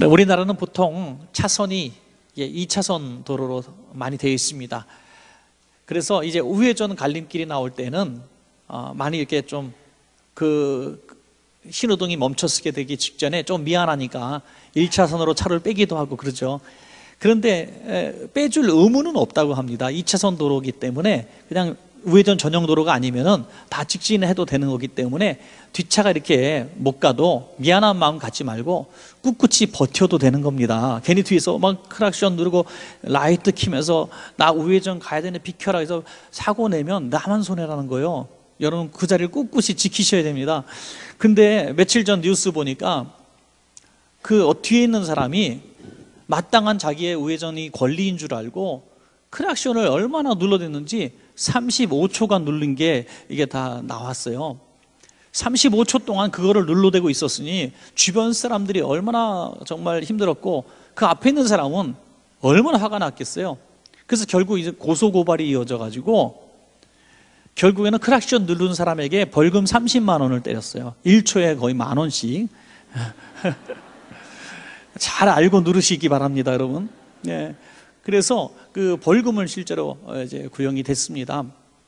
우리나라는 보통 차선이 2차선 도로로 많이 되어 있습니다. 그래서 이제 우회전 갈림길이 나올 때는 많이 이렇게 좀 신호등이 멈춰서게 되기 직전에 좀 미안하니까 1차선으로 차를 빼기도 하고 그러죠. 그런데 빼줄 의무는 없다고 합니다. 2차선 도로이기 때문에 그냥 우회전 전용 도로가 아니면은 다 직진해도 되는 거기 때문에 뒷차가 이렇게 못 가도 미안한 마음 갖지 말고 꿋꿋이 버텨도 되는 겁니다. 괜히 뒤에서 막 크락션 누르고 라이트 키면서 나 우회전 가야 되는데 비켜라 해서 사고 내면 나만 손해라는 거예요. 여러분 그 자리를 꿋꿋이 지키셔야 됩니다. 근데 며칠 전 뉴스 보니까 뒤에 있는 사람이 마땅한 자기의 우회전이 권리인 줄 알고 크락션을 얼마나 눌러댔는지 35초간 누른 게 이게 다 나왔어요. 35초 동안 그거를 눌러대고 있었으니 주변 사람들이 얼마나 정말 힘들었고 그 앞에 있는 사람은 얼마나 화가 났겠어요. 그래서 결국 이제 고소고발이 이어져 가지고 결국에는 크락션 누른 사람에게 벌금 30만 원을 때렸어요. 1초에 거의 10,000원씩. 잘 알고 누르시기 바랍니다, 여러분. 네. 그래서 그 벌금을 실제로 이제 구형이 됐습니다.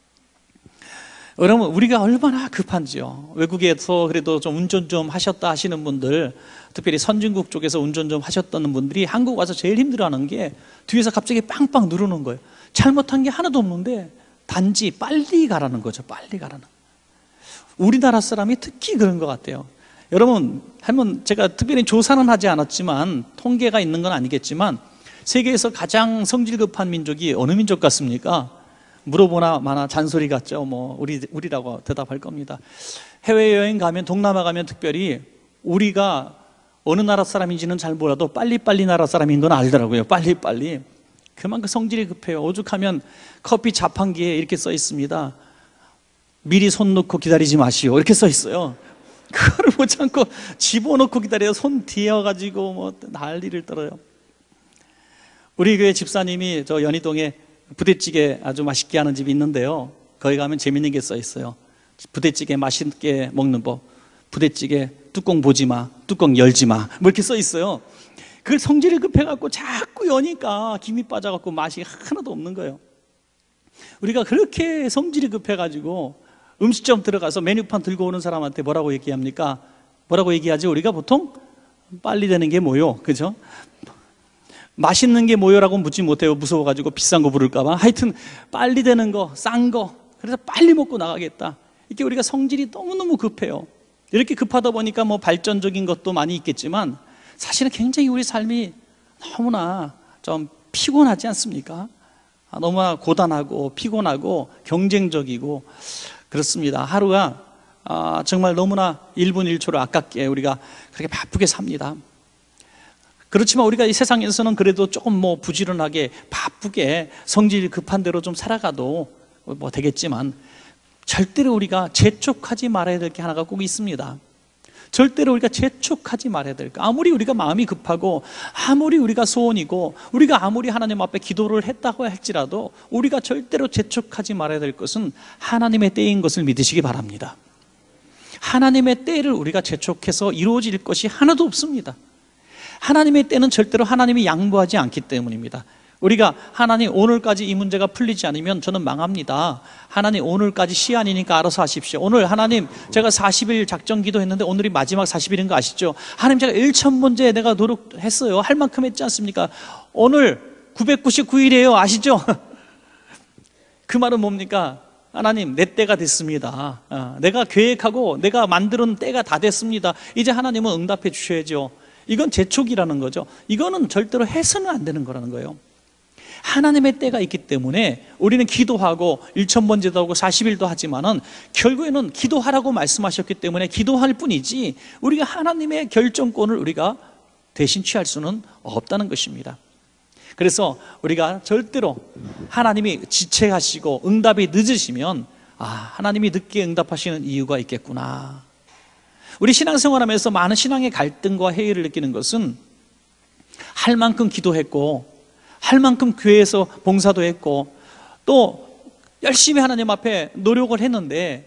여러분, 우리가 얼마나 급한지요. 외국에서 그래도 좀 운전 좀 하셨다 하시는 분들, 특별히 선진국 쪽에서 운전 좀 하셨다는 분들이 한국 와서 제일 힘들어하는 게 뒤에서 갑자기 빵빵 누르는 거예요. 잘못한 게 하나도 없는데 단지 빨리 가라는 거죠. 빨리 가라는. 우리나라 사람이 특히 그런 것 같아요. 여러분, 한번 제가 특별히 조사는 하지 않았지만 통계가 있는 건 아니겠지만 세계에서 가장 성질 급한 민족이 어느 민족 같습니까? 물어보나 마나 잔소리 같죠. 뭐 우리라고 대답할 겁니다. 해외여행 가면, 동남아 가면 특별히 우리가 어느 나라 사람인지는 잘 몰라도 빨리빨리 나라 사람인 건 알더라고요. 빨리빨리. 그만큼 성질이 급해요. 오죽하면 커피 자판기에 이렇게 써 있습니다. 미리 손 놓고 기다리지 마시오. 이렇게 써 있어요. 그거를 못 참고 집어넣고 기다려요. 손 뒤어가지고 뭐 난리를 떨어요. 우리 교회 집사님이 저 연희동에 부대찌개 아주 맛있게 하는 집이 있는데요. 거기 가면 재밌는 게 써 있어요. 부대찌개 맛있게 먹는 법. 부대찌개 뚜껑 보지 마, 뚜껑 열지 마. 뭐 이렇게 써 있어요. 그 성질이 급해갖고 자꾸 여니까 김이 빠져갖고 맛이 하나도 없는 거예요. 우리가 그렇게 성질이 급해가지고 음식점 들어가서 메뉴판 들고 오는 사람한테 뭐라고 얘기합니까? 뭐라고 얘기하지? 우리가 보통 빨리 되는 게 뭐요? 그죠? 맛있는 게 뭐요라고 묻지 못해요. 무서워가지고 비싼 거 부를까봐. 하여튼 빨리 되는 거, 싼 거. 그래서 빨리 먹고 나가겠다. 이렇게 우리가 성질이 너무너무 급해요. 이렇게 급하다 보니까 뭐 발전적인 것도 많이 있겠지만 사실은 굉장히 우리 삶이 너무나 좀 피곤하지 않습니까? 너무나 고단하고 피곤하고 경쟁적이고 그렇습니다. 하루가 정말 너무나 1분 1초를 아깝게 우리가 그렇게 바쁘게 삽니다. 그렇지만 우리가 이 세상에서는 그래도 조금 뭐 부지런하게 바쁘게 성질이 급한 대로 좀 살아가도 뭐 되겠지만 절대로 우리가 재촉하지 말아야 될 게 하나가 꼭 있습니다. 절대로 우리가 재촉하지 말아야 될 거. 아무리 우리가 마음이 급하고 아무리 우리가 소원이고 우리가 아무리 하나님 앞에 기도를 했다고 할지라도 우리가 절대로 재촉하지 말아야 될 것은 하나님의 때인 것을 믿으시기 바랍니다. 하나님의 때를 우리가 재촉해서 이루어질 것이 하나도 없습니다. 하나님의 때는 절대로 하나님이 양보하지 않기 때문입니다. 우리가 하나님 오늘까지 이 문제가 풀리지 않으면 저는 망합니다. 하나님 오늘까지 시한이니까 알아서 하십시오. 오늘 하나님 제가 40일 작정 기도했는데 오늘이 마지막 40일인 거 아시죠? 하나님 제가 1,000번째 내가 노력했어요. 할 만큼 했지 않습니까? 오늘 999일이에요. 아시죠? 그 말은 뭡니까? 하나님 내 때가 됐습니다. 내가 계획하고 내가 만드는 때가 다 됐습니다. 이제 하나님은 응답해 주셔야죠. 이건 재촉이라는 거죠. 이거는 절대로 해서는 안 되는 거라는 거예요. 하나님의 때가 있기 때문에 우리는 기도하고 1,000번째도 하고 40일도 하지만은 결국에는 기도하라고 말씀하셨기 때문에 기도할 뿐이지 우리가 하나님의 결정권을 우리가 대신 취할 수는 없다는 것입니다. 그래서 우리가 절대로 하나님이 지체하시고 응답이 늦으시면 하나님이 늦게 응답하시는 이유가 있겠구나. 우리 신앙생활하면서 많은 신앙의 갈등과 해이를 느끼는 것은 할 만큼 기도했고 할 만큼 교회에서 봉사도 했고 또 열심히 하나님 앞에 노력을 했는데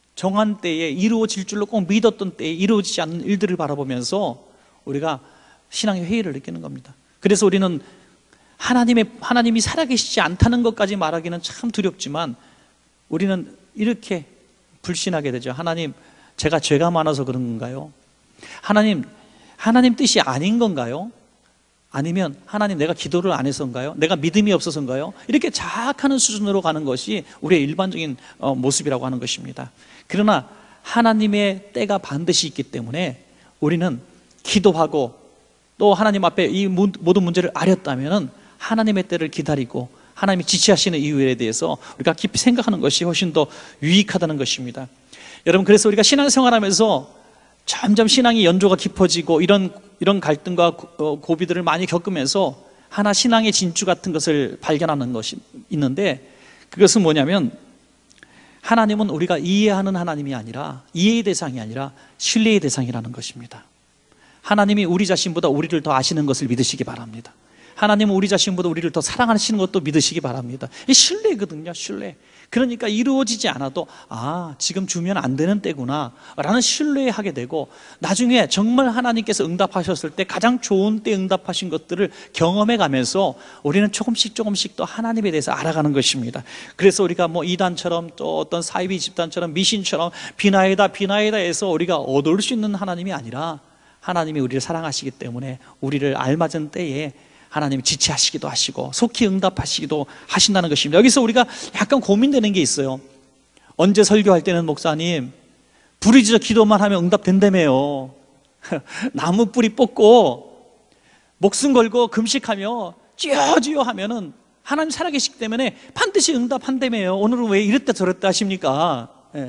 정한 때에 이루어질 줄로 꼭 믿었던 때에 이루어지지 않는 일들을 바라보면서 우리가 신앙의 회의를 느끼는 겁니다. 그래서 우리는 하나님이 살아계시지 않다는 것까지 말하기는 참 두렵지만 우리는 이렇게 불신하게 되죠. 하나님, 제가 죄가 많아서 그런 건가요? 하나님 뜻이 아닌 건가요? 아니면 하나님, 내가 기도를 안 해서인가요? 내가 믿음이 없어서인가요? 이렇게 자학하는 수준으로 가는 것이 우리의 일반적인 모습이라고 하는 것입니다. 그러나 하나님의 때가 반드시 있기 때문에 우리는 기도하고 또 하나님 앞에 이 모든 문제를 아렸다면 하나님의 때를 기다리고 하나님이 지시하시는 이유에 대해서 우리가 깊이 생각하는 것이 훨씬 더 유익하다는 것입니다. 여러분, 그래서 우리가 신앙생활하면서 점점 신앙의 연조가 깊어지고 이런 갈등과 고비들을 많이 겪으면서 하나 신앙의 진주 같은 것을 발견하는 것이 있는데, 그것은 뭐냐면 하나님은 우리가 이해하는 하나님이 아니라, 이해의 대상이 아니라 신뢰의 대상이라는 것입니다. 하나님이 우리 자신보다 우리를 더 아시는 것을 믿으시기 바랍니다. 하나님은 우리 자신보다 우리를 더 사랑하시는 것도 믿으시기 바랍니다. 이 신뢰거든요, 신뢰. 그러니까 이루어지지 않아도 지금 주면 안 되는 때구나 라는 신뢰하게 되고, 나중에 정말 하나님께서 응답하셨을 때 가장 좋은 때 응답하신 것들을 경험해 가면서 우리는 조금씩 또 하나님에 대해서 알아가는 것입니다. 그래서 우리가 뭐 이단처럼 또 어떤 사이비 집단처럼 미신처럼 비나이다 해서 우리가 얻을 수 있는 하나님이 아니라, 하나님이 우리를 사랑하시기 때문에 우리를 알맞은 때에 하나님이 지체하시기도 하시고 속히 응답하시기도 하신다는 것입니다. 여기서 우리가 약간 고민되는 게 있어요. 언제 설교할 때는 목사님 부르짖어 기도만 하면 응답된다며요. 나무 뿌리 뽑고 목숨 걸고 금식하며 쥐어쥐어 하면은 하나님 살아계시기 때문에 반드시 응답한다며요. 오늘은 왜 이랬다 저랬다 하십니까?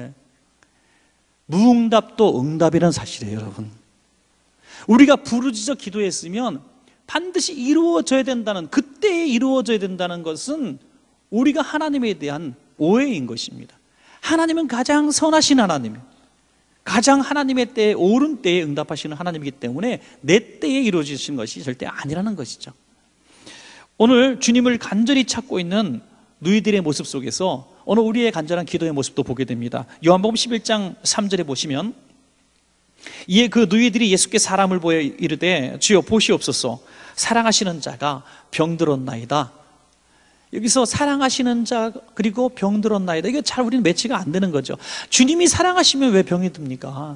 무응답도 응답이라는 사실이에요, 여러분. 우리가 부르짖어 기도했으면 반드시 이루어져야 된다는, 그때에 이루어져야 된다는 것은 우리가 하나님에 대한 오해인 것입니다. 하나님은 가장 선하신 하나님, 가장 하나님의 때에 옳은 때에 응답하시는 하나님이기 때문에 내 때에 이루어지신 것이 절대 아니라는 것이죠. 오늘 주님을 간절히 찾고 있는 누이들의 모습 속에서 오늘 우리의 간절한 기도의 모습도 보게 됩니다. 요한복음 11장 3절에 보시면, 이에 그 누이들이 예수께 사람을 보여 이르되 주여 보시옵소서, 사랑하시는 자가 병들었나이다. 여기서 사랑하시는 자 그리고 병들었나이다, 이게 잘 우리는 매치가 안 되는 거죠. 주님이 사랑하시면 왜 병이 듭니까?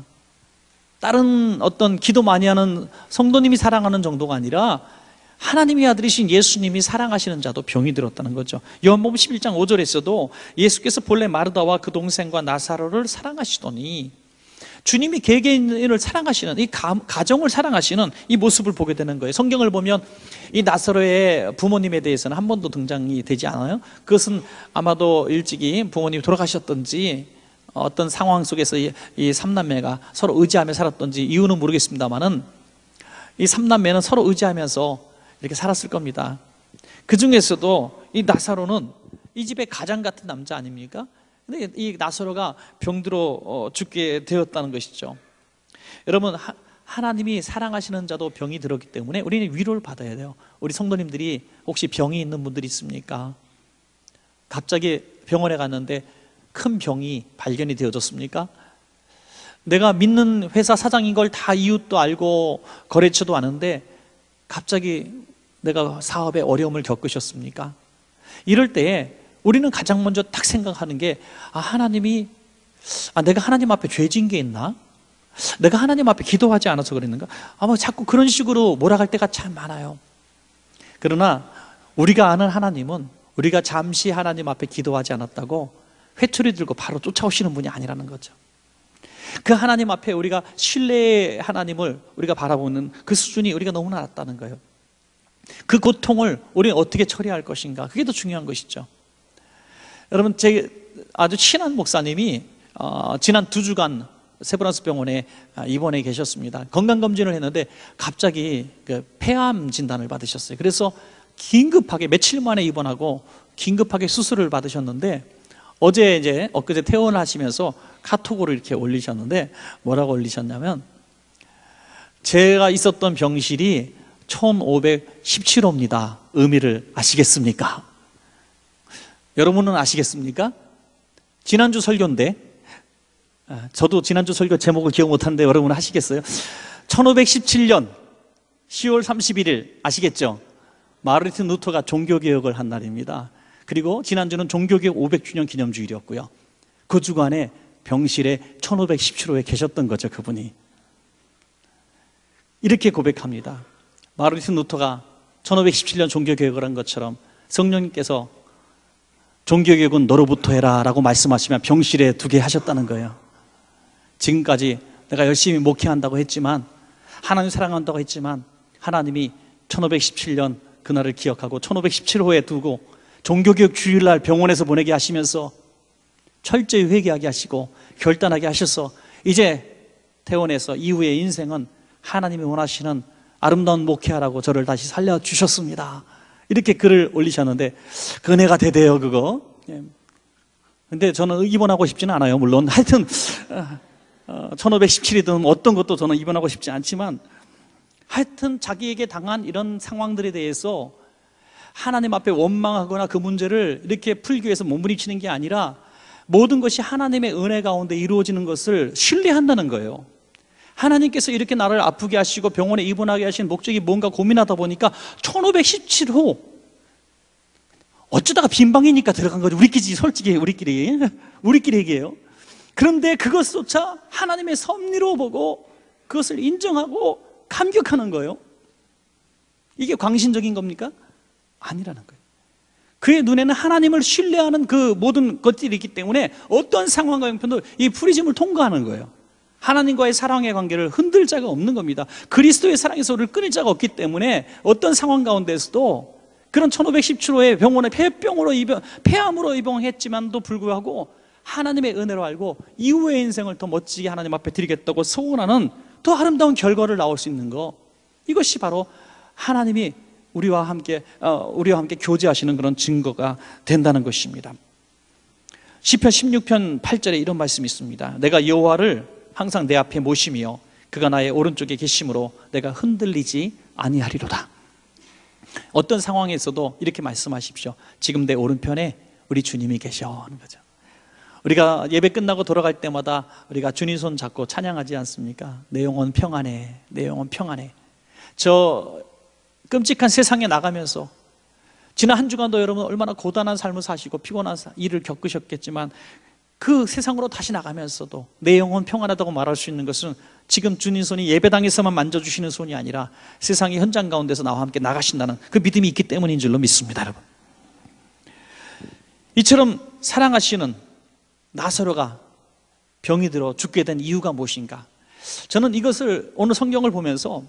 다른 어떤 기도 많이 하는 성도님이 사랑하는 정도가 아니라 하나님의 아들이신 예수님이 사랑하시는 자도 병이 들었다는 거죠. 요한복음 11장 5절에서도 예수께서 본래 마르다와 그 동생과 나사로를 사랑하시더니, 주님이 개개인을 사랑하시는, 이 가정을 사랑하시는 이 모습을 보게 되는 거예요. 성경을 보면 이 나사로의 부모님에 대해서는 한 번도 등장이 되지 않아요. 그것은 아마도 일찍이 부모님이 돌아가셨던지 어떤 상황 속에서 이 삼남매가 서로 의지하며 살았던지 이유는 모르겠습니다만은 이 삼남매는 서로 의지하면서 이렇게 살았을 겁니다. 그 중에서도 이 나사로는 이 집의 가장 같은 남자 아닙니까? 근데 이 나사로가 병들어 죽게 되었다는 것이죠. 여러분, 하나님이 사랑하시는 자도 병이 들었기 때문에 우리는 위로를 받아야 돼요. 우리 성도님들이 혹시 병이 있는 분들이 있습니까? 갑자기 병원에 갔는데 큰 병이 발견이 되어졌습니까? 내가 믿는 회사 사장인 걸 다 이웃도 알고 거래처도 아는데 갑자기 내가 사업에 어려움을 겪으셨습니까? 이럴 때에 우리는 가장 먼저 딱 생각하는 게, 하나님이, 내가 하나님 앞에 죄진 게 있나? 내가 하나님 앞에 기도하지 않아서 그랬는가? 아마 자꾸 그런 식으로 몰아갈 때가 참 많아요. 그러나 우리가 아는 하나님은 우리가 잠시 하나님 앞에 기도하지 않았다고 회초리 들고 바로 쫓아오시는 분이 아니라는 거죠. 그 하나님 앞에 우리가 신뢰의 하나님을 우리가 바라보는 그 수준이 우리가 너무나 낮다는 거예요. 그 고통을 우리는 어떻게 처리할 것인가, 그게 더 중요한 것이죠. 여러분, 제 아주 친한 목사님이 지난 2주간 세브란스 병원에 입원해 계셨습니다. 건강검진을 했는데 갑자기 그 폐암 진단을 받으셨어요. 그래서 긴급하게 며칠 만에 입원하고 긴급하게 수술을 받으셨는데, 엊그제 퇴원을 하시면서 카톡으로 이렇게 올리셨는데, 뭐라고 올리셨냐면, 제가 있었던 병실이 1517호입니다. 의미를 아시겠습니까? 여러분은 아시겠습니까? 지난주 설교인데, 저도 지난주 설교 제목을 기억 못하는데 여러분은 아시겠어요? 1517년 10월 31일 아시겠죠? 마르틴 루터가 종교개혁을 한 날입니다. 그리고 지난주는 종교개혁 500주년 기념주일이었고요. 그 주간에 병실에 1517호에 계셨던 거죠, 그분이. 이렇게 고백합니다. 마르틴 루터가 1517년 종교개혁을 한 것처럼 성령님께서 종교개혁은 너로부터 해라 라고 말씀하시면 병실에 두게 하셨다는 거예요. 지금까지 내가 열심히 목회한다고 했지만, 하나님 사랑한다고 했지만, 하나님이 1517년 그날을 기억하고 1517호에 두고 종교개혁 주일날 병원에서 보내게 하시면서 철저히 회개하게 하시고 결단하게 하셔서 이제 퇴원해서 이후의 인생은 하나님이 원하시는 아름다운 목회하라고 저를 다시 살려주셨습니다. 이렇게 글을 올리셨는데, 그 은혜가 대대요, 그거. 근데 저는 입원하고 싶지는 않아요, 물론. 하여튼 1517이든 어떤 것도 저는 입원하고 싶지 않지만, 하여튼 자기에게 당한 이런 상황들에 대해서 하나님 앞에 원망하거나 그 문제를 이렇게 풀기 위해서 몸부림치는 게 아니라 모든 것이 하나님의 은혜 가운데 이루어지는 것을 신뢰한다는 거예요. 하나님께서 이렇게 나를 아프게 하시고 병원에 입원하게 하신 목적이 뭔가 고민하다 보니까 1517호 어쩌다가 빈방이니까 들어간 거죠. 우리끼리, 솔직히 우리끼리 얘기해요. 그런데 그것조차 하나님의 섭리로 보고 그것을 인정하고 감격하는 거예요. 이게 광신적인 겁니까? 아니라는 거예요. 그의 눈에는 하나님을 신뢰하는 그 모든 것들이 있기 때문에 어떤 상황과 형편도 이 프리즘을 통과하는 거예요. 하나님과의 사랑의 관계를 흔들 자가 없는 겁니다. 그리스도의 사랑에서 우리를 끊을 자가 없기 때문에 어떤 상황 가운데서도 그런 1517호의 병원에 폐암으로 입원했지만도 불구하고 하나님의 은혜로 알고 이후의 인생을 더 멋지게 하나님 앞에 드리겠다고 소원하는 더 아름다운 결과를 나올 수 있는 거, 이것이 바로 하나님이 우리와 함께 교제하시는 그런 증거가 된다는 것입니다. 시편 16편 8절에 이런 말씀이 있습니다. 내가 여호와를 항상 내 앞에 모시며 그가 나의 오른쪽에 계심으로 내가 흔들리지 아니하리로다. 어떤 상황에서도 이렇게 말씀하십시오. 지금 내 오른편에 우리 주님이 계셔 하는 거죠. 우리가 예배 끝나고 돌아갈 때마다 우리가 주님 손 잡고 찬양하지 않습니까? 내 영혼 평안해, 내 영혼 평안해. 저 끔찍한 세상에 나가면서 지난 한 주간도 여러분 얼마나 고단한 삶을 사시고 피곤한 일을 겪으셨겠지만, 그 세상으로 다시 나가면서도 내 영혼 평안하다고 말할 수 있는 것은 지금 주님 손이 예배당에서만 만져주시는 손이 아니라 세상의 현장 가운데서 나와 함께 나가신다는 그 믿음이 있기 때문인 줄로 믿습니다, 여러분. 이처럼 사랑하시는 나사로가 병이 들어 죽게 된 이유가 무엇인가? 저는 이것을 오늘 성경을 보면서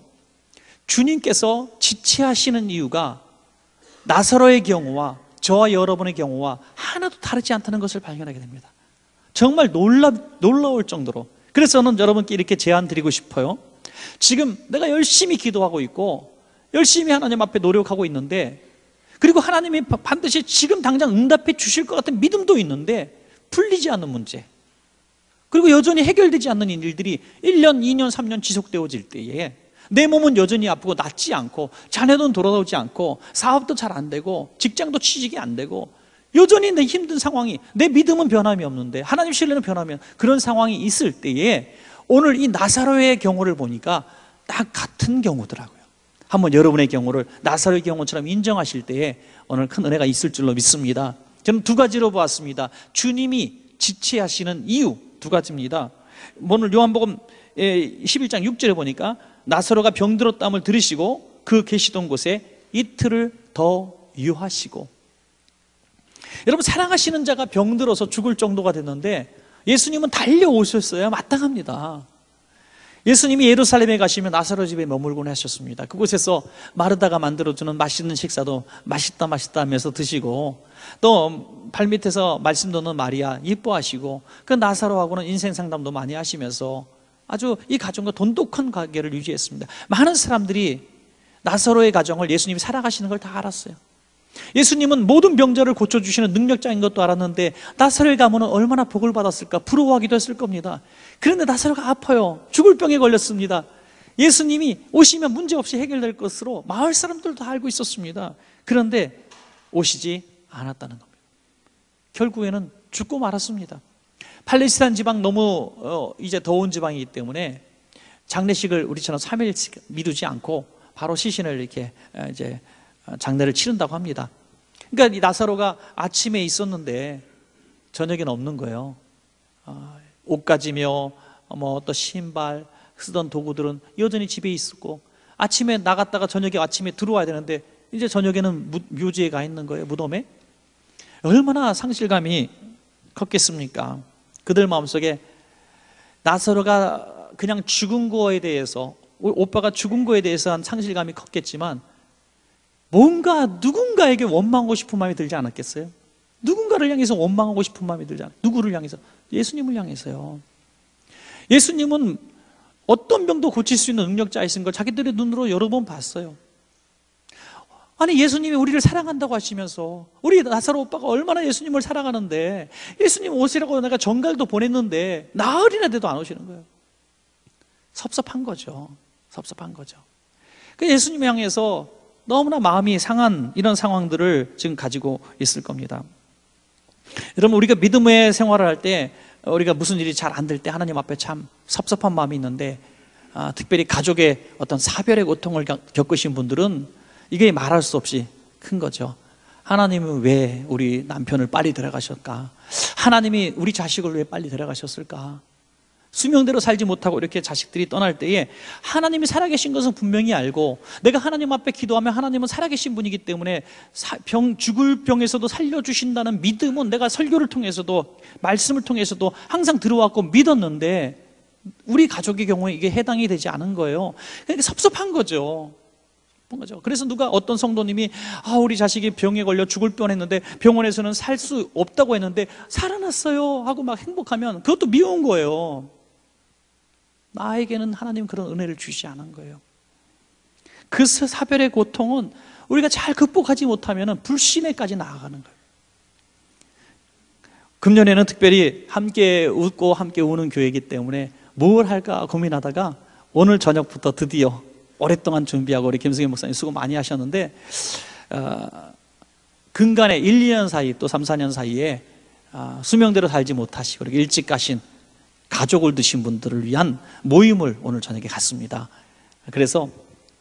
주님께서 지체하시는 이유가 나사로의 경우와 저와 여러분의 경우와 하나도 다르지 않다는 것을 발견하게 됩니다. 정말 놀라울 정도로. 그래서 저는 여러분께 이렇게 제안 드리고 싶어요. 지금 내가 열심히 기도하고 있고 열심히 하나님 앞에 노력하고 있는데, 그리고 하나님이 반드시 지금 당장 응답해 주실 것 같은 믿음도 있는데 풀리지 않는 문제, 그리고 여전히 해결되지 않는 일들이 1년, 2년, 3년 지속되어질 때에 내 몸은 여전히 아프고 낫지 않고 자녀도 돌아오지 않고 사업도 잘 안 되고 직장도 취직이 안 되고 여전히 내 힘든 상황이, 내 믿음은 변함이 없는데 하나님 신뢰는 변하면, 그런 상황이 있을 때에 오늘 이 나사로의 경우를 보니까 딱 같은 경우더라고요. 한번 여러분의 경우를 나사로의 경우처럼 인정하실 때에 오늘 큰 은혜가 있을 줄로 믿습니다. 저는 두 가지로 보았습니다. 주님이 지체하시는 이유 두 가지입니다. 오늘 요한복음 11장 6절에 보니까 나사로가 병들었다함을 들으시고 그 계시던 곳에 이틀을 더 유하시고, 여러분 사랑하시는 자가 병들어서 죽을 정도가 됐는데 예수님은 달려오셨어요. 마땅합니다. 예수님이 예루살렘에 가시면 나사로 집에 머물곤 하셨습니다. 그곳에서 마르다가 만들어주는 맛있는 식사도 맛있다 하면서 드시고, 또 발밑에서 말씀 듣는 마리아 이뻐하시고, 그 나사로하고는 인생 상담도 많이 하시면서 아주 이 가정과 돈독한 관계를 유지했습니다. 많은 사람들이 나사로의 가정을 예수님이 살아가시는 걸 다 알았어요. 예수님은 모든 병자를 고쳐주시는 능력자인 것도 알았는데 나사로의 가문은 얼마나 복을 받았을까 부러워하기도 했을 겁니다. 그런데 나사로가 아파요. 죽을 병에 걸렸습니다. 예수님이 오시면 문제없이 해결될 것으로 마을 사람들도 다 알고 있었습니다. 그런데 오시지 않았다는 겁니다. 결국에는 죽고 말았습니다. 팔레스타인 지방 너무 이제 더운 지방이기 때문에 장례식을 우리처럼 3일 미루지 않고 바로 시신을 이렇게 이제 장례를 치른다고 합니다. 그러니까 이 나사로가 아침에 있었는데 저녁에는 없는 거예요. 옷가지며 또 신발, 쓰던 도구들은 여전히 집에 있었고, 아침에 나갔다가 저녁에 아침에 들어와야 되는데 이제 저녁에는 묘지에 가 있는 거예요. 무덤에. 얼마나 상실감이 컸겠습니까? 그들 마음속에 나사로가 그냥 죽은 거에 대해서, 오빠가 죽은 거에 대해서 한 상실감이 컸겠지만 뭔가 누군가에게 원망하고 싶은 마음이 들지 않았겠어요? 누군가를 향해서 원망하고 싶은 마음이 들지 않아요? 누구를 향해서? 예수님을 향해서요. 예수님은 어떤 병도 고칠 수 있는 능력자이신 걸 자기들의 눈으로 여러 번 봤어요. 아니, 예수님이 우리를 사랑한다고 하시면서, 우리 나사로 오빠가 얼마나 예수님을 사랑하는데, 예수님 오시라고 내가 전갈도 보냈는데 나흘이나 돼도 안 오시는 거예요. 섭섭한 거죠. 섭섭한 거죠. 그 예수님 향해서 너무나 마음이 상한 이런 상황들을 지금 가지고 있을 겁니다. 여러분, 우리가 믿음의 생활을 할 때 우리가 무슨 일이 잘 안 될 때 하나님 앞에 참 섭섭한 마음이 있는데, 특별히 가족의 어떤 사별의 고통을 겪으신 분들은 이게 말할 수 없이 큰 거죠. 하나님은 왜 우리 남편을 빨리 데려가셨을까? 하나님이 우리 자식을 왜 빨리 데려가셨을까? 수명대로 살지 못하고 이렇게 자식들이 떠날 때에 하나님이 살아계신 것은 분명히 알고, 내가 하나님 앞에 기도하면 하나님은 살아계신 분이기 때문에 죽을 병에서도 살려주신다는 믿음은 내가 설교를 통해서도 말씀을 통해서도 항상 들어왔고 믿었는데, 우리 가족의 경우에 이게 해당이 되지 않은 거예요. 그러니까 섭섭한 거죠. 그래서 누가, 어떤 성도님이 우리 자식이 병에 걸려 죽을 뻔했는데 병원에서는 살 수 없다고 했는데 살아났어요 하고 막 행복하면 그것도 미운 거예요. 나에게는 하나님 그런 은혜를 주시지 않은 거예요. 그 사별의 고통은 우리가 잘 극복하지 못하면 불신에까지 나아가는 거예요. 금년에는 특별히 함께 웃고 함께 우는 교회이기 때문에 뭘 할까 고민하다가 오늘 저녁부터 드디어, 오랫동안 준비하고 우리 김승현 목사님 수고 많이 하셨는데, 근간에 1, 2년 사이, 또 3, 4년 사이에 수명대로 살지 못하시고 이렇게 일찍 가신 가족을 두신 분들을 위한 모임을 오늘 저녁에 갔습니다. 그래서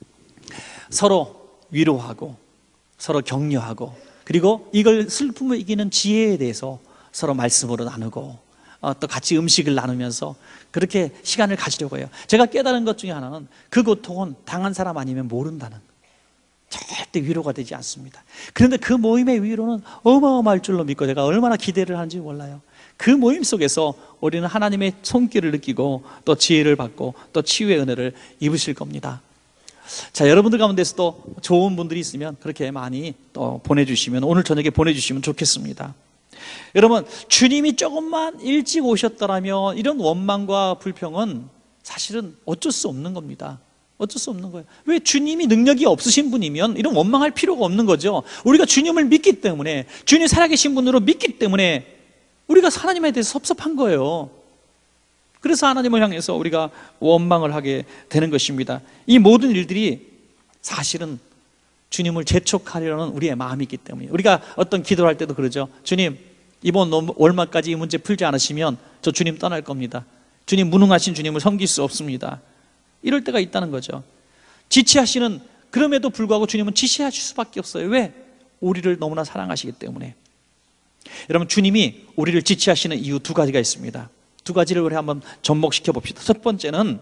서로 위로하고 서로 격려하고, 그리고 이걸 슬픔을 이기는 지혜에 대해서 서로 말씀으로 나누고, 또 같이 음식을 나누면서 그렇게 시간을 가지려고 해요. 제가 깨달은 것 중에 하나는 그 고통은 당한 사람 아니면 모른다는 거예요. 절대 위로가 되지 않습니다. 그런데 그 모임의 위로는 어마어마할 줄로 믿고 제가 얼마나 기대를 하는지 몰라요. 그 모임 속에서 우리는 하나님의 손길을 느끼고 또 지혜를 받고 또 치유의 은혜를 입으실 겁니다. 자, 여러분들 가운데서도 좋은 분들이 있으면 그렇게 많이 또 보내주시면, 오늘 저녁에 보내주시면 좋겠습니다. 여러분, 주님이 조금만 일찍 오셨더라면 이런 원망과 불평은 사실은 어쩔 수 없는 겁니다. 어쩔 수 없는 거예요. 왜? 주님이 능력이 없으신 분이면 이런 원망할 필요가 없는 거죠. 우리가 주님을 믿기 때문에, 주님 살아계신 분으로 믿기 때문에 우리가 하나님에 대해서 섭섭한 거예요. 그래서 하나님을 향해서 우리가 원망을 하게 되는 것입니다. 이 모든 일들이 사실은 주님을 재촉하려는 우리의 마음이 있기 때문에, 우리가 어떤 기도를 할 때도 그러죠. 주님, 이번 월말까지 이 문제 풀지 않으시면 저 주님 떠날 겁니다. 주님, 무능하신 주님을 섬길 수 없습니다. 이럴 때가 있다는 거죠. 지체하시는, 그럼에도 불구하고 주님은 지체하실 수밖에 없어요. 왜? 우리를 너무나 사랑하시기 때문에. 여러분, 주님이 우리를 지체하시는 이유 두 가지가 있습니다. 두 가지를 우리 한번 접목시켜 봅시다. 첫 번째는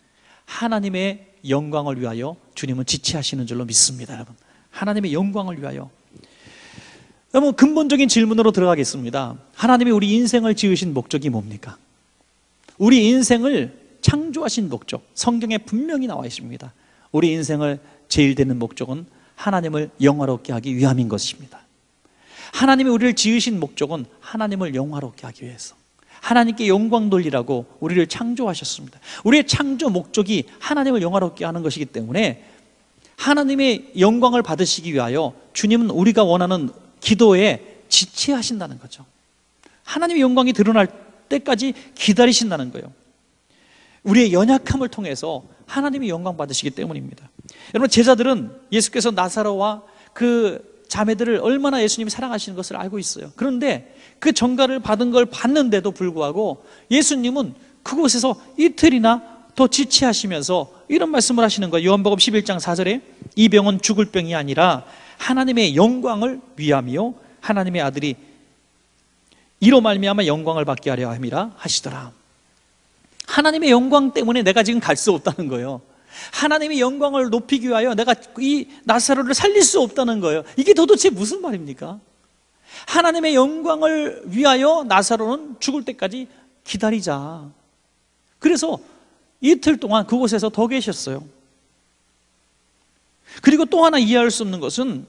하나님의 영광을 위하여 주님은 지체하시는 줄로 믿습니다. 여러분, 하나님의 영광을 위하여. 여러분, 근본적인 질문으로 들어가겠습니다. 하나님이 우리 인생을 지으신 목적이 뭡니까? 우리 인생을 창조하신 목적, 성경에 분명히 나와 있습니다. 우리 인생을 제일 되는 목적은 하나님을 영화롭게 하기 위함인 것입니다. 하나님이 우리를 지으신 목적은 하나님을 영화롭게 하기 위해서, 하나님께 영광 돌리라고 우리를 창조하셨습니다. 우리의 창조 목적이 하나님을 영화롭게 하는 것이기 때문에 하나님의 영광을 받으시기 위하여 주님은 우리가 원하는 기도에 지체하신다는 거죠. 하나님의 영광이 드러날 때까지 기다리신다는 거예요. 우리의 연약함을 통해서 하나님의 영광 받으시기 때문입니다. 여러분, 제자들은 예수께서 나사로와 그 자매들을 얼마나 예수님이 사랑하시는 것을 알고 있어요. 그런데 그 전가를 받은 걸 봤는데도 불구하고 예수님은 그곳에서 이틀이나 더 지체하시면서 이런 말씀을 하시는 거예요. 요한복음 11장 4절에 이 병은 죽을 병이 아니라 하나님의 영광을 위하며 하나님의 아들이 이로 말미암아 영광을 받게 하려 함이라 하시더라. 하나님의 영광 때문에 내가 지금 갈 수 없다는 거예요. 하나님의 영광을 높이기 위하여 내가 이 나사로를 살릴 수 없다는 거예요. 이게 도대체 무슨 말입니까? 하나님의 영광을 위하여 나사로는 죽을 때까지 기다리자. 그래서 이틀 동안 그곳에서 더 계셨어요. 그리고 또 하나 이해할 수 없는 것은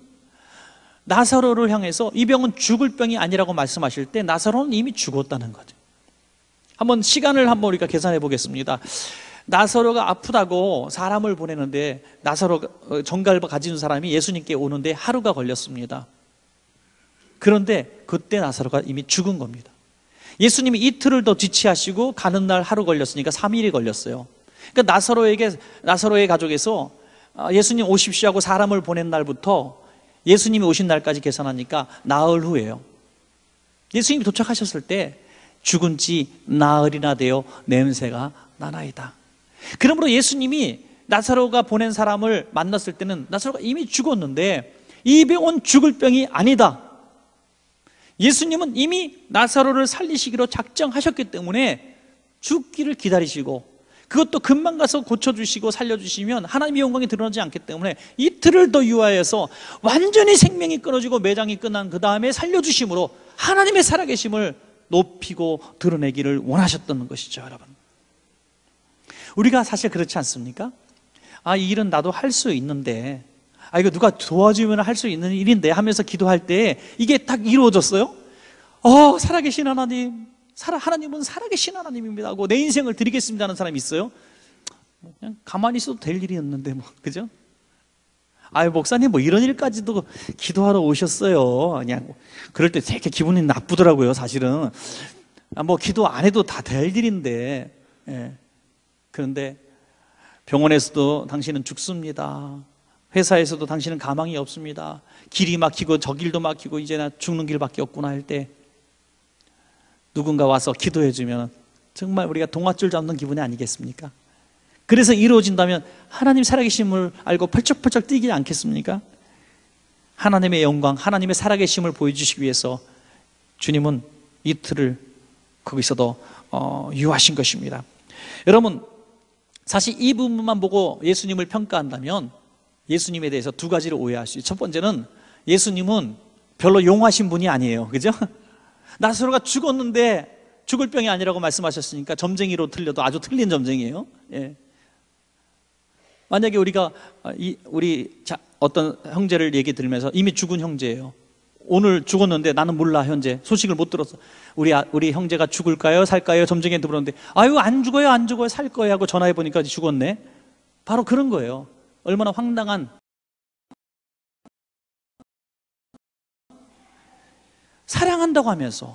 나사로를 향해서 이 병은 죽을 병이 아니라고 말씀하실 때 나사로는 이미 죽었다는 거죠. 한번 시간을 한번 우리가 계산해 보겠습니다. 나사로가 아프다고 사람을 보내는데 나사로 정갈을 가진 사람이 예수님께 오는데 하루가 걸렸습니다. 그런데 그때 나사로가 이미 죽은 겁니다. 예수님이 이틀을 더 지체하시고 가는 날 하루 걸렸으니까 3일이 걸렸어요. 그러니까 나사로의 가족에서 예수님 오십시오 하고 사람을 보낸 날부터 예수님이 오신 날까지 계산하니까 나흘 후예요. 예수님이 도착하셨을 때 죽은 지 나흘이나 되어 냄새가 나나이다. 그러므로 예수님이 나사로가 보낸 사람을 만났을 때는 나사로가 이미 죽었는데 이 병은 죽을 병이 아니다. 예수님은 이미 나사로를 살리시기로 작정하셨기 때문에 죽기를 기다리시고 그것도 금방 가서 고쳐주시고 살려주시면 하나님의 영광이 드러나지 않기 때문에 이틀을 더 유하여서 완전히 생명이 끊어지고 매장이 끝난 그 다음에 살려주심으로 하나님의 살아계심을 높이고 드러내기를 원하셨던 것이죠. 여러분, 우리가 사실 그렇지 않습니까? 이 일은 나도 할 수 있는데 이거 누가 도와주면 할 수 있는 일인데 하면서 기도할 때 이게 딱 이루어졌어요? 살아계신 하나님, 하나님은 살아계신 하나님입니다 하고 내 인생을 드리겠습니다 하는 사람이 있어요? 그냥 가만히 있어도 될 일이었는데 그죠? 목사님 이런 일까지도 기도하러 오셨어요. 그냥 그럴 때 되게 기분이 나쁘더라고요. 사실은 기도 안 해도 다 될 일인데. 예. 그런데 병원에서도 당신은 죽습니다. 회사에서도 당신은 가망이 없습니다. 길이 막히고 저 길도 막히고 이제 나 죽는 길밖에 없구나 할 때 누군가 와서 기도해 주면 정말 우리가 동아줄 잡는 기분이 아니겠습니까? 그래서 이루어진다면 하나님 살아계심을 알고 펄쩍펄쩍 뛰지 않겠습니까? 하나님의 영광, 하나님의 살아계심을 보여주시기 위해서 주님은 이틀을 거기서도 유하신 것입니다. 여러분, 사실 이 부분만 보고 예수님을 평가한다면 예수님에 대해서 두 가지를 오해할 수 있어요. 첫 번째는 예수님은 별로 용하신 분이 아니에요. 그죠? 나사로가 죽었는데 죽을 병이 아니라고 말씀하셨으니까 점쟁이로 틀려도 아주 틀린 점쟁이에요. 예. 만약에 우리가 어떤 형제를 얘기 들으면서 이미 죽은 형제예요. 오늘 죽었는데 나는 몰라, 현재 소식을 못 들었어. 우리 형제가 죽을까요, 살까요? 점쟁이한테 물었는데 안 죽어요, 안 죽어요, 살 거예요 하고 전화해 보니까 죽었네. 바로 그런 거예요. 얼마나 황당한, 사랑한다고 하면서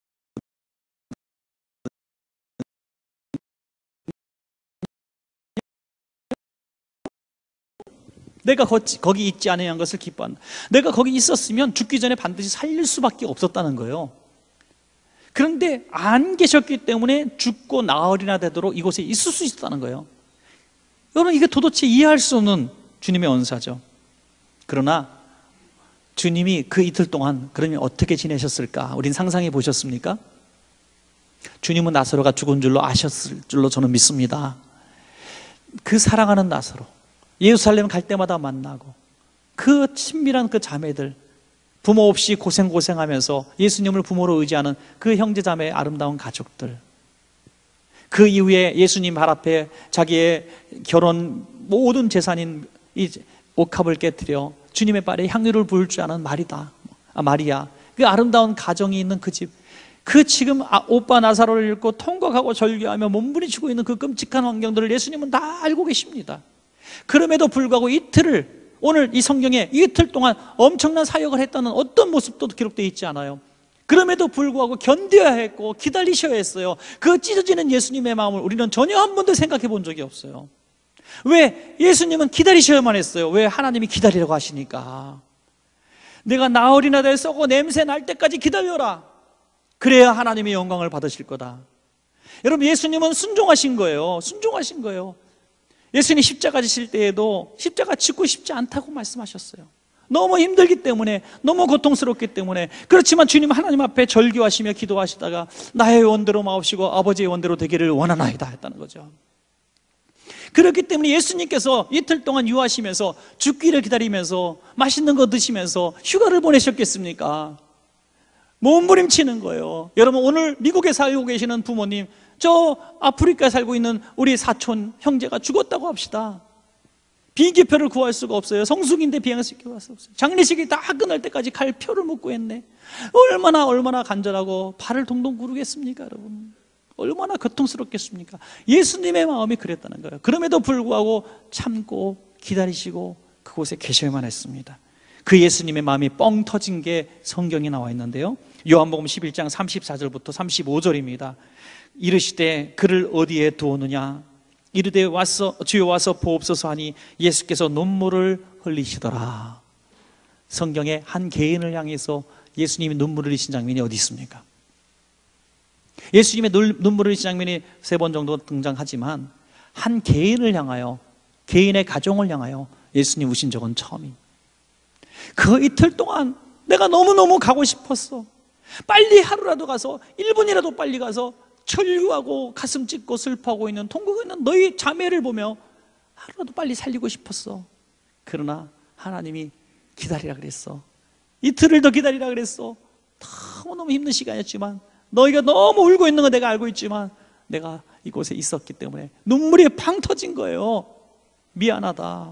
내가 거기 있지 않은 것을 기뻐한다. 내가 거기 있었으면 죽기 전에 반드시 살릴 수밖에 없었다는 거예요. 그런데 안 계셨기 때문에 죽고 나흘이나 되도록 이곳에 있을 수 있었다는 거예요. 여러분, 이게 도대체 이해할 수 없는 주님의 언사죠. 그러나 주님이 그 이틀 동안 그러면 어떻게 지내셨을까? 우린 상상해 보셨습니까? 주님은 나사로가 죽은 줄로 아셨을 줄로 저는 믿습니다. 그 사랑하는 나사로, 예루살렘 갈 때마다 만나고 그 친밀한 그 자매들, 부모 없이 고생하면서 예수님을 부모로 의지하는 그 형제자매의 아름다운 가족들, 그 이후에 예수님 발 앞에 자기의 결혼 모든 재산인 이 옥합을 깨뜨려 주님의 발에 향유를 부을 줄 아는 마리아, 그 아름다운 가정이 있는 그 집, 그 지금 오빠 나사로를 잃고 통곡하고 절규하며 몸부림치고 있는 그 끔찍한 환경들을 예수님은 다 알고 계십니다. 그럼에도 불구하고 오늘 이 성경에 이틀 동안 엄청난 사역을 했다는 어떤 모습도 기록되어 있지 않아요. 그럼에도 불구하고 견뎌야 했고 기다리셔야 했어요. 그 찢어지는 예수님의 마음을 우리는 전혀 한 번도 생각해 본 적이 없어요. 왜? 예수님은 기다리셔야만 했어요. 왜? 하나님이 기다리라고 하시니까. 내가 나흘이나 돼 썩고 냄새 날 때까지 기다려라. 그래야 하나님의 영광을 받으실 거다. 여러분, 예수님은 순종하신 거예요. 순종하신 거예요. 예수님이 십자가 지실 때에도 십자가 지고 싶지 않다고 말씀하셨어요. 너무 힘들기 때문에, 너무 고통스럽기 때문에. 그렇지만 주님 하나님 앞에 절규하시며 기도하시다가 나의 원대로 마옵시고 아버지의 원대로 되기를 원하나이다 했다는 거죠. 그렇기 때문에 예수님께서 이틀 동안 유하시면서 죽기를 기다리면서 맛있는 거 드시면서 휴가를 보내셨겠습니까? 몸부림치는 거예요. 여러분, 오늘 미국에 살고 계시는 부모님, 저 아프리카에 살고 있는 우리 사촌 형제가 죽었다고 합시다. 비행기표를 구할 수가 없어요. 성수기인데 비행기 구할 수 없어요. 장례식이 다 끝날 때까지 갈 표를 못 구했네. 얼마나 간절하고 발을 동동 구르겠습니까, 여러분? 얼마나 고통스럽겠습니까? 예수님의 마음이 그랬다는 거예요. 그럼에도 불구하고 참고 기다리시고 그곳에 계셔야만 했습니다. 그 예수님의 마음이 뻥 터진 게 성경에 나와 있는데요, 요한복음 11장 34절부터 35절입니다. 이르시되 그를 어디에 두었느냐? 이르되 주여 와서 보옵소서 하니 예수께서 눈물을 흘리시더라. 성경에 한 개인을 향해서 예수님이 눈물을 흘리신 장면이 어디 있습니까? 예수님의 눈물을 흘리신 장면이 3번 정도 등장하지만 한 개인을 향하여, 개인의 가정을 향하여 예수님 우신 적은 처음입니다. 그 이틀 동안 내가 너무너무 가고 싶었어. 빨리 하루라도 가서, 1분이라도 빨리 가서 절규하고 가슴 찢고 슬퍼하고 있는, 통곡하고 있는 너희 자매를 보며 하루라도 빨리 살리고 싶었어. 그러나 하나님이 기다리라 그랬어. 이틀을 더 기다리라 그랬어. 너무너무 힘든 시간이었지만, 너희가 너무 울고 있는 거 내가 알고 있지만 내가 이곳에 있었기 때문에 눈물이 팡 터진 거예요. 미안하다.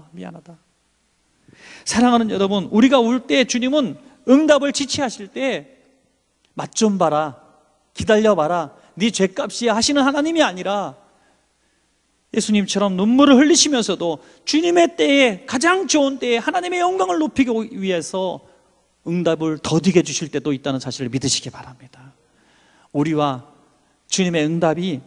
사랑하는 여러분, 우리가 울 때 주님은 응답을 지체하실 때 맛 좀 봐라, 기다려봐라, 네 죄값이야 하시는 하나님이 아니라 예수님처럼 눈물을 흘리시면서도 주님의 때에, 가장 좋은 때에 하나님의 영광을 높이기 위해서 응답을 더디게 주실 때도 있다는 사실을 믿으시기 바랍니다. 우리와 주님의 응답이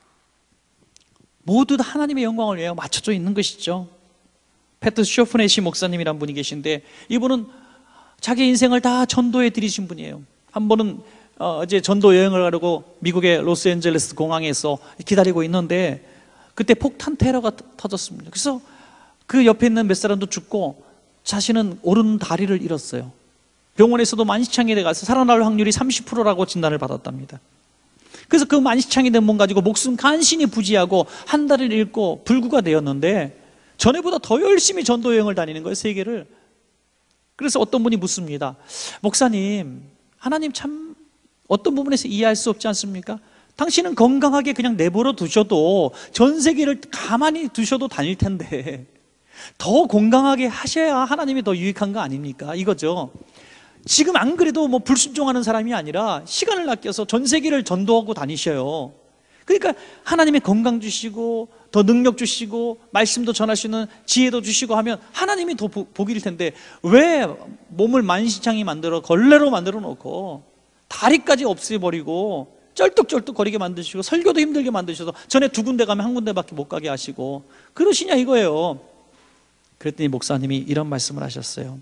모두 다 하나님의 영광을 위하여 맞춰져 있는 것이죠. 패트 쇼프네시 목사님이란 분이 계신데, 이분은 자기 인생을 다 전도해 드리신 분이에요. 한 번은 어제 전도 여행을 가려고 미국의 로스앤젤레스 공항에서 기다리고 있는데 그때 폭탄 테러가 터졌습니다. 그래서 그 옆에 있는 몇 사람도 죽고 자신은 오른 다리를 잃었어요. 병원에서도 만시창이 돼가서 살아날 확률이 30%라고 진단을 받았답니다. 그래서 그 만시창이 된 몸 가지고 목숨 간신히 부지하고 한 다리를 잃고 불구가 되었는데 전에보다 더 열심히 전도 여행을 다니는 거예요, 세계를. 그래서 어떤 분이 묻습니다. 목사님, 하나님 참 어떤 부분에서 이해할 수 없지 않습니까? 당신은 건강하게 그냥 내버려 두셔도, 전 세계를 가만히 두셔도 다닐 텐데 더 건강하게 하셔야 하나님이 더 유익한 거 아닙니까? 이거죠. 지금 안 그래도 뭐 불순종하는 사람이 아니라 시간을 아껴서 전 세계를 전도하고 다니셔요. 그러니까 하나님의 건강 주시고 더 능력 주시고 말씀도 전하시는 지혜도 주시고 하면 하나님이 더 복일 텐데 왜 몸을 만시창이 만들어 걸레로 만들어 놓고 다리까지 없애버리고 쩔뚝쩔뚝 거리게 만드시고 설교도 힘들게 만드셔서 전에 2군데 가면 1군데밖에 못 가게 하시고 그러시냐 이거예요. 그랬더니 목사님이 이런 말씀을 하셨어요.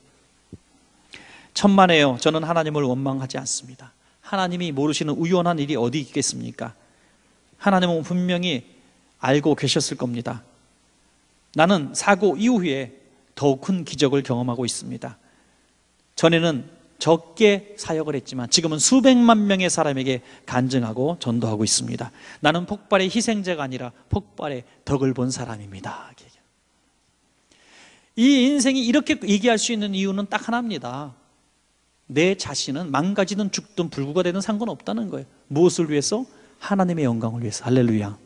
천만에요, 저는 하나님을 원망하지 않습니다. 하나님이 모르시는 우연한 일이 어디 있겠습니까? 하나님은 분명히 알고 계셨을 겁니다. 나는 사고 이후에 더욱 큰 기적을 경험하고 있습니다. 전에는 적게 사역을 했지만 지금은 수백만 명의 사람에게 간증하고 전도하고 있습니다. 나는 폭발의 희생자가 아니라 폭발의 덕을 본 사람입니다. 이 인생이 이렇게 얘기할 수 있는 이유는 딱 하나입니다. 내 자신은 망가지든 죽든 불구가 되든 상관없다는 거예요. 무엇을 위해서? 하나님의 영광을 위해서. 할렐루야.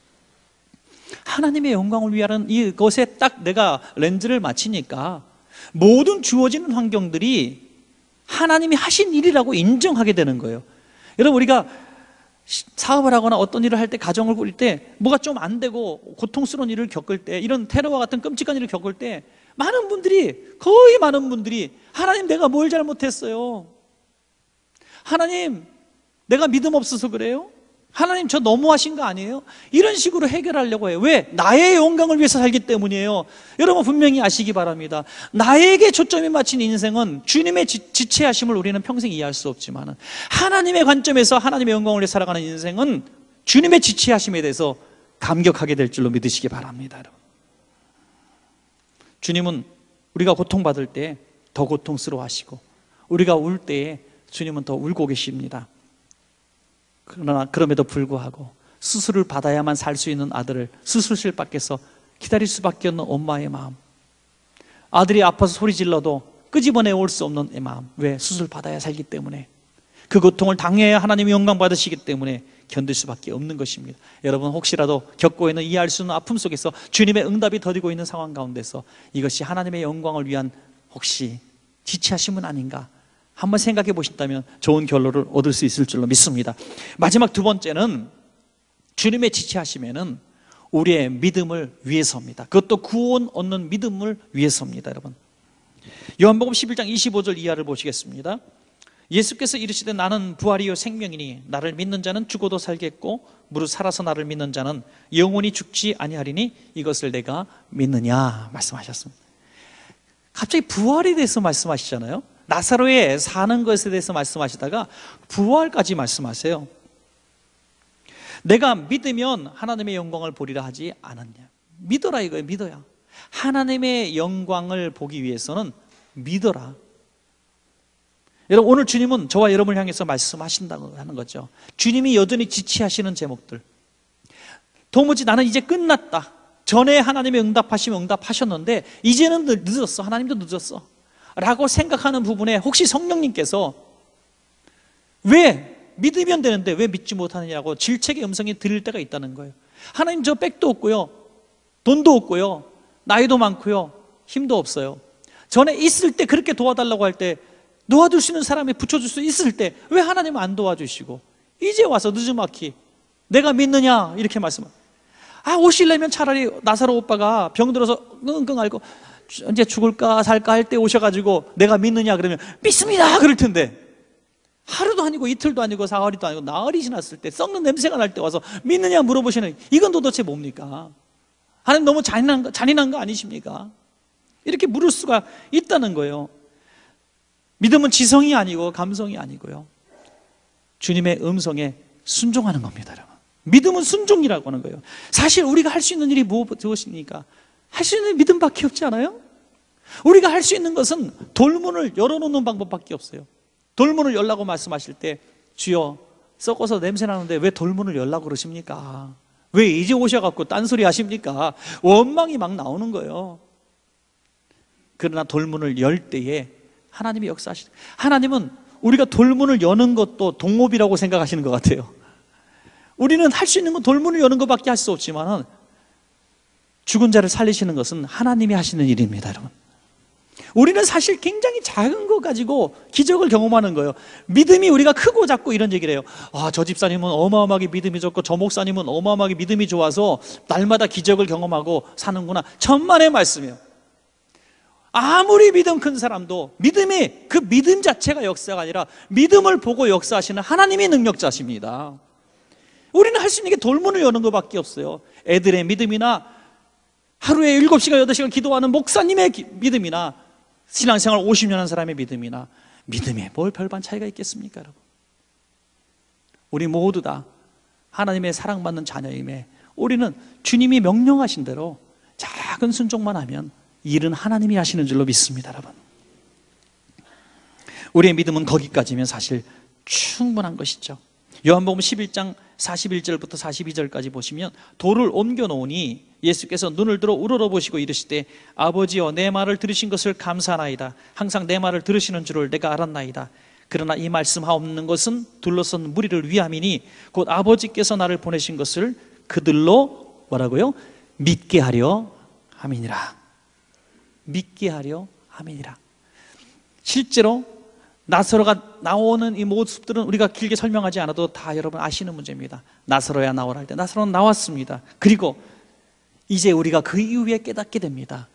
하나님의 영광을 위하는 이것에 딱 내가 렌즈를 맞추니까 모든 주어지는 환경들이 하나님이 하신 일이라고 인정하게 되는 거예요. 여러분, 우리가 사업을 하거나 어떤 일을 할 때, 가정을 꾸릴 때 뭐가 좀 안 되고 고통스러운 일을 겪을 때, 이런 테러와 같은 끔찍한 일을 겪을 때 많은 분들이, 거의 많은 분들이 하나님 내가 뭘 잘못했어요? 하나님 내가 믿음 없어서 그래요? 하나님 저 너무하신 거 아니에요? 이런 식으로 해결하려고 해요. 왜? 나의 영광을 위해서 살기 때문이에요. 여러분 분명히 아시기 바랍니다. 나에게 초점이 맞춘 인생은 주님의 지체하심을 우리는 평생 이해할 수 없지만 하나님의 관점에서 하나님의 영광을 위해 살아가는 인생은 주님의 지체하심에 대해서 감격하게 될 줄로 믿으시기 바랍니다. 여러분. 주님은 우리가 고통받을 때 더 고통스러워 하시고, 우리가 울 때에 주님은 더 울고 계십니다. 그러나 그럼에도 불구하고 수술을 받아야만 살 수 있는 아들을 수술실 밖에서 기다릴 수밖에 없는 엄마의 마음, 아들이 아파서 소리 질러도 끄집어내 올 수 없는 의 마음. 왜? 수술 받아야 살기 때문에. 그 고통을 당해야 하나님이 영광 받으시기 때문에 견딜 수밖에 없는 것입니다. 여러분, 혹시라도 겪고 있는 이해할 수 없는 아픔 속에서 주님의 응답이 더디고 있는 상황 가운데서 이것이 하나님의 영광을 위한 혹시 지체하심은 아닌가 한번 생각해 보신다면 좋은 결론을 얻을 수 있을 줄로 믿습니다. 마지막 두 번째는 주님의 지체하심에는 우리의 믿음을 위해서입니다. 그것도 구원 얻는 믿음을 위해서입니다. 여러분, 요한복음 11장 25절 이하를 보시겠습니다. 예수께서 이르시되 나는 부활이요 생명이니 나를 믿는 자는 죽어도 살겠고 무릇 살아서 나를 믿는 자는 영원히 죽지 아니하리니 이것을 내가 믿느냐 말씀하셨습니다. 갑자기 부활에 대해서 말씀하시잖아요. 나사로의 사는 것에 대해서 말씀하시다가 부활까지 말씀하세요. 내가 믿으면 하나님의 영광을 보리라 하지 않았냐. 믿어라 이거예요. 믿어야. 하나님의 영광을 보기 위해서는 믿어라. 여러분, 오늘 주님은 저와 여러분을 향해서 말씀하신다고 하는 거죠. 주님이 여전히 지체하시는 제목들, 도무지 나는 이제 끝났다, 전에 하나님의 응답하시면 응답하셨는데 이제는 늦었어, 하나님도 늦었어 라고 생각하는 부분에 혹시 성령님께서 왜 믿으면 되는데 왜 믿지 못하느냐고 질책의 음성이 들릴 때가 있다는 거예요. 하나님, 저 백도 없고요, 돈도 없고요, 나이도 많고요, 힘도 없어요. 전에 있을 때 그렇게 도와달라고 할 때, 도와줄 수 있는 사람이 붙여줄 수 있을 때 왜 하나님은 안 도와주시고 이제 와서 늦지막히 내가 믿느냐 이렇게 말씀합니다. 오시려면 차라리 나사로 오빠가 병들어서 끙끙 앓고 이제 죽을까 살까 할 때 오셔가지고 내가 믿느냐 그러면 믿습니다 그럴 텐데, 하루도 아니고 이틀도 아니고 사흘도 아니고 나흘이 지났을 때 썩는 냄새가 날 때 와서 믿느냐 물어보시는, 이건 도대체 뭡니까? 하나님 너무 잔인한 거 아니십니까? 이렇게 물을 수가 있다는 거예요. 믿음은 지성이 아니고 감성이 아니고요, 주님의 음성에 순종하는 겁니다. 여러분, 믿음은 순종이라고 하는 거예요. 사실 우리가 할 수 있는 일이 무엇입니까? 할 수 있는 믿음밖에 없지 않아요? 우리가 할 수 있는 것은 돌문을 열어놓는 방법밖에 없어요. 돌문을 열라고 말씀하실 때, 주여 썩어서 냄새 나는데 왜 돌문을 열라고 그러십니까? 왜 이제 오셔갖고 딴소리 하십니까? 원망이 막 나오는 거예요. 그러나 돌문을 열 때에 하나님이 역사하시는, 하나님은 우리가 돌문을 여는 것도 동업이라고 생각하시는 것 같아요. 우리는 할 수 있는 건 돌문을 여는 것밖에 할 수 없지만 죽은 자를 살리시는 것은 하나님이 하시는 일입니다. 여러분, 우리는 사실 굉장히 작은 거 가지고 기적을 경험하는 거예요. 믿음이 우리가 크고 작고 이런 얘기를 해요. 저 집사님은 어마어마하게 믿음이 좋고 저 목사님은 어마어마하게 믿음이 좋아서 날마다 기적을 경험하고 사는구나. 천만의 말씀이에요. 아무리 믿음 큰 사람도 믿음이, 그 믿음 자체가 역사가 아니라 믿음을 보고 역사하시는 하나님이 능력자십니다. 우리는 할 수 있는 게 돌문을 여는 것밖에 없어요. 애들의 믿음이나 하루에 7시간 8시간 기도하는 목사님의 믿음이나 신앙생활 50년 한 사람의 믿음이나, 믿음에 뭘 별반 차이가 있겠습니까? 여러분, 우리 모두 다 하나님의 사랑받는 자녀임에 우리는 주님이 명령하신 대로 작은 순종만 하면 일은 하나님이 하시는 줄로 믿습니다. 여러분, 우리의 믿음은 거기까지면 사실 충분한 것이죠. 요한복음 11장 41절부터 42절까지 보시면, 돌을 옮겨 놓으니 예수께서 눈을 들어 우러러보시고 이르시되 아버지여, 내 말을 들으신 것을 감사하나이다. 항상 내 말을 들으시는 줄을 내가 알았나이다. 그러나 이 말씀하옵는 것은 둘러선 무리를 위함이니 곧 아버지께서 나를 보내신 것을 그들로 뭐라고요? 믿게 하려 함이니라. 믿게 하려 함이니라. 실제로 나사로가 나오는 이 모습들은 우리가 길게 설명하지 않아도 다 여러분 아시는 문제입니다. 나사로야 나오라 할 때 나사로는 나왔습니다. 그리고 이제 우리가 그 이후에 깨닫게 됩니다.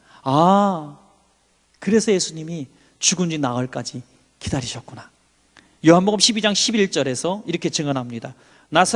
그래서 예수님이 죽은 지 나흘까지 기다리셨구나. 요한복음 12장 11절에서 이렇게 증언합니다. 나사로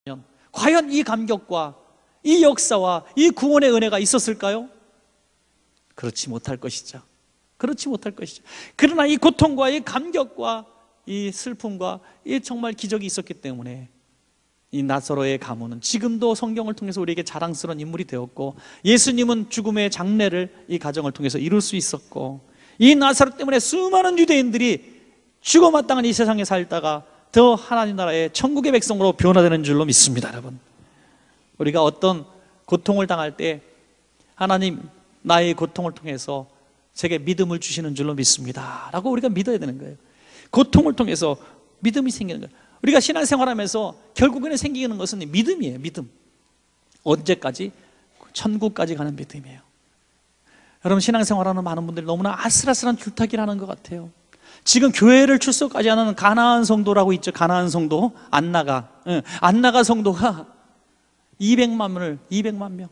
과연 이 감격과 이 역사와 이 구원의 은혜가 있었을까요? 그렇지 못할 것이죠. 그렇지 못할 것이죠. 그러나 이 고통과 이 감격과 이 슬픔과 이 정말 기적이 있었기 때문에 이 나사로의 가문은 지금도 성경을 통해서 우리에게 자랑스러운 인물이 되었고, 예수님은 죽음의 장례를 이 가정을 통해서 이룰 수 있었고, 이 나사로 때문에 수많은 유대인들이 죽어마땅한 이 세상에 살다가 더 하나님 나라의 천국의 백성으로 변화되는 줄로 믿습니다. 여러분, 우리가 어떤 고통을 당할 때 하나님 나의 고통을 통해서 제게 믿음을 주시는 줄로 믿습니다 라고 우리가 믿어야 되는 거예요. 고통을 통해서 믿음이 생기는 거예요. 우리가 신앙생활하면서 결국에는 생기는 것은 믿음이에요. 믿음. 언제까지? 천국까지 가는 믿음이에요. 여러분, 신앙생활하는 많은 분들이 너무나 아슬아슬한 줄타기를 하는 것 같아요. 지금 교회를 출석하지 않은 가나안 성도라고 있죠. 가나안 성도, 안나가 성도가 200만 명.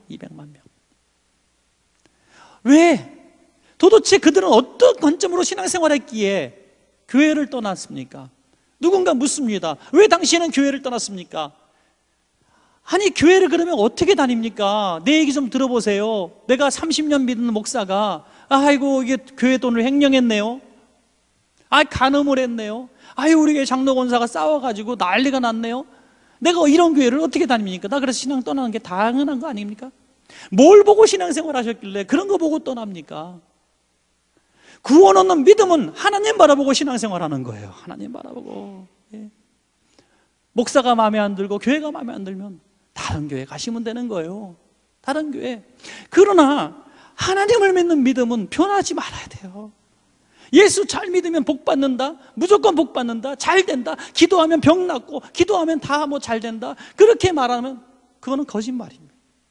왜? 도대체 그들은 어떤 관점으로 신앙생활했기에 교회를 떠났습니까? 누군가 묻습니다. 왜 당신은 교회를 떠났습니까? 아니, 교회를 그러면 어떻게 다닙니까? 내 얘기 좀 들어보세요. 내가 30년 믿는 목사가 아이고 이게 교회 돈을 횡령했네요. 간음을 했네요. 우리 교회 장로 권사가 싸워가지고 난리가 났네요. 내가 이런 교회를 어떻게 다닙니까? 나 그래서 신앙 떠나는 게 당연한 거 아닙니까? 뭘 보고 신앙생활 하셨길래 그런 거 보고 떠납니까? 구원 얻는 믿음은 하나님 바라보고 신앙생활 하는 거예요. 하나님 바라보고. 목사가 마음에 안 들고 교회가 마음에 안 들면 다른 교회 가시면 되는 거예요. 다른 교회. 그러나 하나님을 믿는 믿음은 변하지 말아야 돼요. 예수 잘 믿으면 복 받는다, 무조건 복 받는다, 잘 된다, 기도하면 병 낫고 기도하면 다 잘 된다, 그렇게 말하면 그거는 거짓말입니다.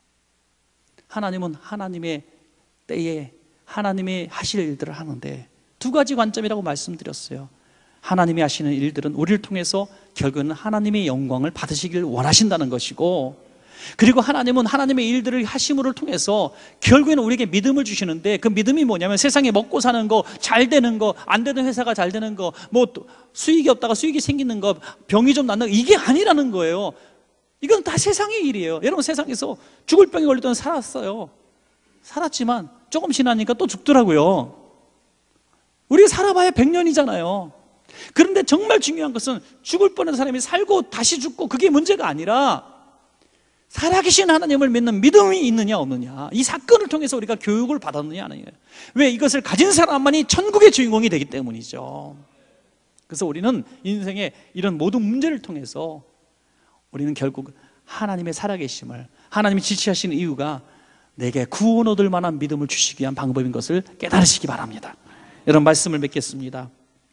하나님은 하나님의 때에 하나님이 하실 일들을 하는데, 두 가지 관점이라고 말씀드렸어요. 하나님이 하시는 일들은 우리를 통해서 결국은 하나님의 영광을 받으시길 원하신다는 것이고, 그리고 하나님은 하나님의 일들을 하심을 통해서 결국에는 우리에게 믿음을 주시는데, 그 믿음이 뭐냐면 세상에 먹고 사는 거, 잘 되는 거, 안 되는 회사가 잘 되는 거, 수익이 없다가 수익이 생기는 거, 병이 좀 낫는 거, 이게 아니라는 거예요. 이건 다 세상의 일이에요. 여러분, 세상에서 죽을 병에 걸리던 살았어요. 살았지만 조금 지나니까 또 죽더라고요. 우리가 살아봐야 100년이잖아요. 그런데 정말 중요한 것은 죽을 뻔한 사람이 살고 다시 죽고 그게 문제가 아니라 살아계신 하나님을 믿는 믿음이 있느냐 없느냐, 이 사건을 통해서 우리가 교육을 받았느냐 안 하느냐. 왜? 이것을 가진 사람만이 천국의 주인공이 되기 때문이죠. 그래서 우리는 인생의 이런 모든 문제를 통해서 우리는 결국 하나님의 살아계심을, 하나님이 지시하시는 이유가 내게 구원 얻을 만한 믿음을 주시기 위한 방법인 것을 깨달으시기 바랍니다. 이런 말씀을 맺겠습니다.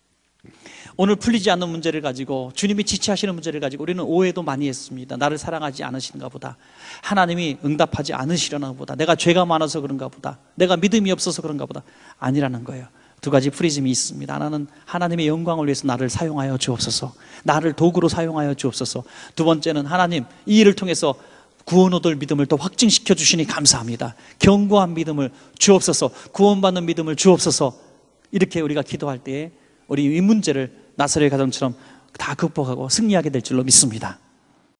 오늘 풀리지 않는 문제를 가지고, 주님이 지체하시는 문제를 가지고 우리는 오해도 많이 했습니다. 나를 사랑하지 않으신가 보다, 하나님이 응답하지 않으시려나 보다, 내가 죄가 많아서 그런가 보다, 내가 믿음이 없어서 그런가 보다. 아니라는 거예요. 두 가지 프리즘이 있습니다. 하나는 하나님의 영광을 위해서 나를 사용하여 주옵소서, 나를 도구로 사용하여 주옵소서. 두 번째는 하나님, 이 일을 통해서 구원 얻을 믿음을 더 확증시켜 주시니 감사합니다. 견고한 믿음을 주옵소서, 구원받는 믿음을 주옵소서. 이렇게 우리가 기도할 때에 우리 이 문제를 나사로의 가정처럼 다 극복하고 승리하게 될 줄로 믿습니다.